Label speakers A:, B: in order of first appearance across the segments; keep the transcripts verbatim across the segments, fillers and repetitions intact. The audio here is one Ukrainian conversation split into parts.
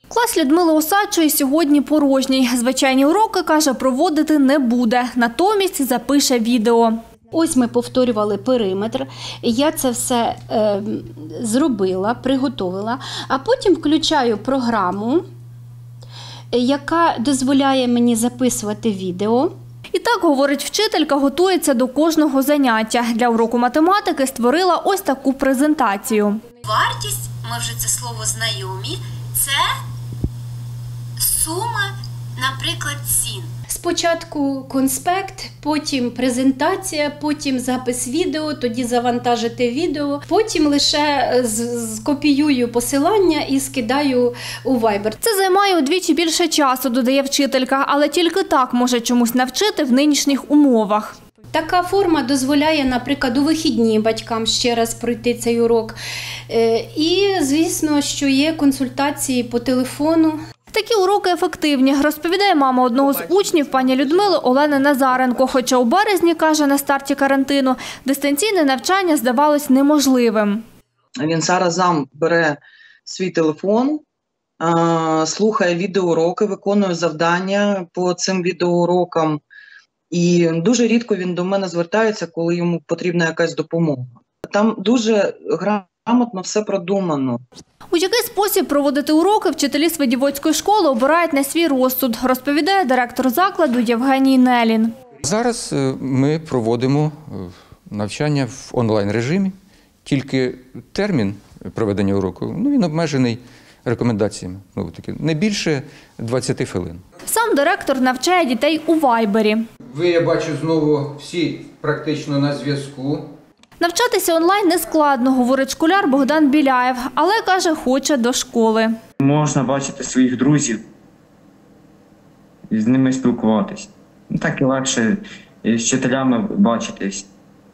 A: Клас Людмили Осадчої сьогодні порожній. Звичайні уроки, каже, проводити не буде. Натомість запише відео.
B: Ось ми повторювали периметр, я це все е, зробила, приготовила, а потім включаю програму, яка дозволяє мені записувати відео.
A: І так, говорить вчителька, готується до кожного заняття. Для уроку математики створила ось таку презентацію.
C: Вартість, ми вже це слово знайомі, це сума, наприклад, цін.
B: Спочатку конспект, потім презентація, потім запис відео, тоді завантажити відео, потім лише скопіюю посилання і скидаю у Viber.
A: Це займає удвічі більше часу, додає вчителька, але тільки так може чомусь навчити в нинішніх умовах.
B: Така форма дозволяє, наприклад, у вихідні батькам ще раз пройти цей урок. І, звісно, що є консультації по телефону.
A: Такі уроки ефективні, розповідає мама одного з учнів пані Людмили Олени Назаренко. Хоча у березні, каже, на старті карантину, дистанційне навчання здавалось неможливим.
D: Він зараз сам бере свій телефон, слухає відеоуроки, виконує завдання по цим відеоурокам. І дуже рідко він до мене звертається, коли йому потрібна якась допомога. Там дуже грамотно все продумано.
A: У який спосіб проводити уроки вчителі Свидівоцької школи обирають на свій розсуд, розповідає директор закладу Євгеній Нелін.
E: Зараз ми проводимо навчання в онлайн-режимі, тільки термін проведення уроку, ну, він обмежений рекомендаціями, ну, таки, не більше двадцяти хвилин.
A: Сам директор навчає дітей у Вайбері.
E: Ви, я бачу, знову всі практично на зв'язку.
A: Навчатися онлайн не складно, говорить школяр Богдан Біляєв, але, каже, хоче до школи.
F: Можна бачити своїх друзів і з ними спілкуватись. Так і легше з вчителями бачитись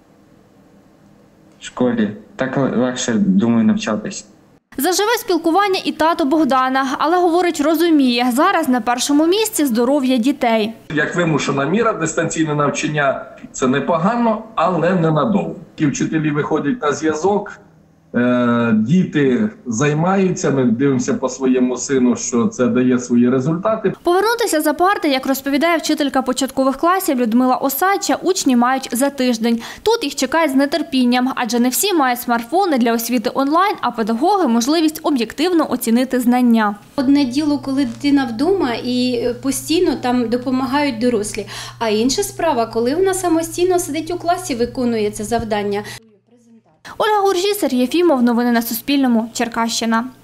F: в школі. Так легше, думаю, навчатись.
A: Заживе спілкування і тато Богдана, але, говорить, розуміє, зараз на першому місці здоров'я дітей.
G: Як вимушена міра, дистанційне навчання – це непогано, але ненадовго. Ті вчителі виходять на зв'язок, діти займаються, ми дивимося по своєму сину, що це дає свої результати.
A: Повернутися за парти, як розповідає вчителька початкових класів Людмила Осадча, учні мають за тиждень. Тут їх чекають з нетерпінням, адже не всі мають смартфони для освіти онлайн, а педагоги – можливість об'єктивно оцінити знання.
B: Одне діло, коли дитина вдома і постійно там допомагають дорослі, а інша справа, коли вона самостійно сидить у класі, виконує це завдання.
A: Ольга Гуржій, Сергій Єфімов. Новини на Суспільному. Черкащина.